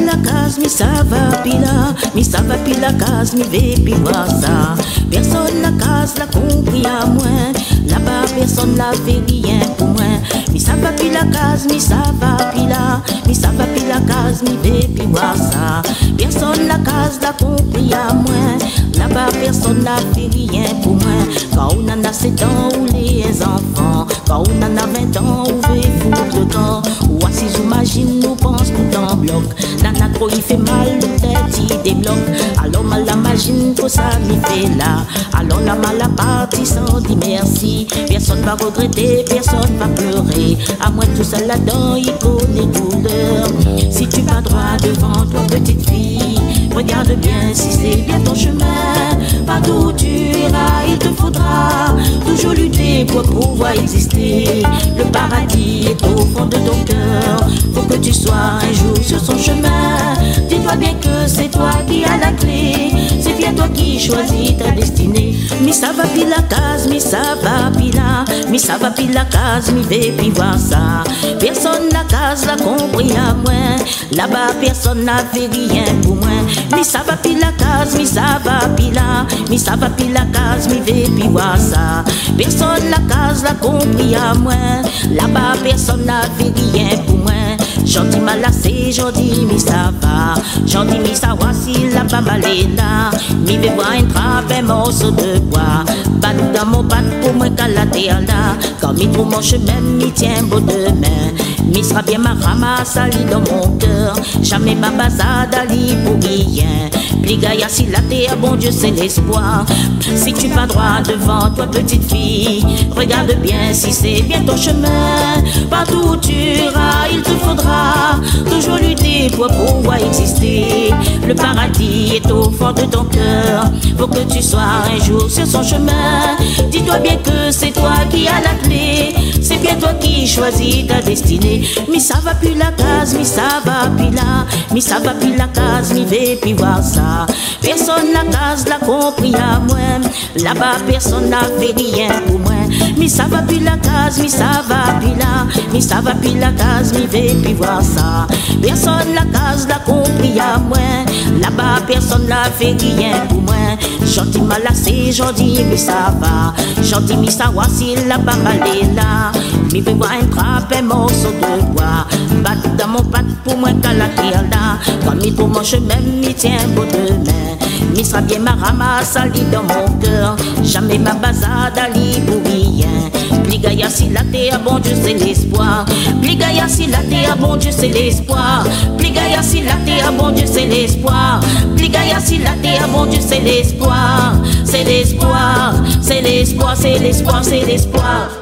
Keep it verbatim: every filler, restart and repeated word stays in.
la case, mais ça va pila, mais ça va pila la case, mais vais puis voir ça. Personne la case l'a compris à moi, là-bas personne n'a fait rien pour moi. Mais ça va pila la case, mais ça va pila, mais ça va pila la case, mais vais puis voir ça. Personne la case l'a compris à moi, là-bas personne n'a fait rien pour moi. Quand on en a sept ans ou les enfants, quand on en a vingt ans ou veut foutre le camp, ou assis j'imagine nous pense tout en bloc. Nana trop il fait mal le tête il débloque. Alors mal la imagine que ça m'y fait là. Alors la mal la partie sans dire merci. Personne va regretter, personne va pleurer. À moins tout ça là-dedans il connaît douleur. Si tu vas droit devant toi petite fille, regarde bien si c'est bien ton chemin. Partout tu iras il te faudra toujours lutter pour pouvoir exister. Le paradis est au fond de ton cœur. Faut que tu sois un jour sur son chemin. Dis-toi bien que c'est toi qui as la clé. C'est bien toi qui choisis ta destinée. Mais ça va pile la case, mais ça va pile là. Mais ça va pile la case, mais vais puis voir ça. Personne la case l'a compris à moi. Là-bas personne n'a fait rien pour moi. Mais ça va pile la case, mais ça va pile là. Mais ça va pile la case, mais vais puis voir ça. Personne la case l'a compris à moi. Là-bas personne n'a fait rien pour moi. Gentil malassé, gentil mais ça va. Gentil mais ça voici la babalé là. Mi vais voir un trappe, un morceau de bois. Bat dans mon bat pour moi qu'à la terre là. Quand mi trouve mon chemin, mi tient beau de main. Mi sera bien ma ramasse ali dans mon cœur. Jamais ma bazade ali pour rien. Pligaya si la terre, bon Dieu c'est l'espoir. Si tu vas droit devant toi petite fille, regarde bien si c'est bien ton chemin. Partout où tu iras, il te faudra toujours lutter pour pouvoir exister. Le paradis est au fond de ton cœur. Faut que tu sois un jour sur son chemin. Dis-toi bien que c'est toi qui as la clé. C'est bien toi qui choisis ta destinée. Mais ça va plus la case, mais ça va plus là. Mais ça va plus la case, mais vais puis voir ça. Personne la case l'a compris à moi. Là-bas personne n'a fait rien pour moi. Mais ça va plus la case, mais ça va plus là. Mais ça va plus la case, mais vais puis voir ça. Personne la case l'a compris à moi. Là-bas personne n'a fait rien pour moi. Gentil malassé, gentil mais ça va. Gentil mais ça voici la babalé là. Mais vais voir un trappe, un morceau de bois. Bat dans mon pat pour moi qu'à la terre là. Quand mi pour mon chemin, mi tient beau de main. Mi sera bien ma ramasse ali dans mon cœur. Jamais ma bazade ali pour rien. Pligaya si la terre, bon Dieu c'est l'espoir. Pligaya si la terre, bon Dieu c'est l'espoir. Pligaya si la terre, bon Dieu c'est l'espoir. Pligaya si la terre, bon Dieu c'est l'espoir. C'est l'espoir, c'est l'espoir, c'est l'espoir, c'est l'espoir.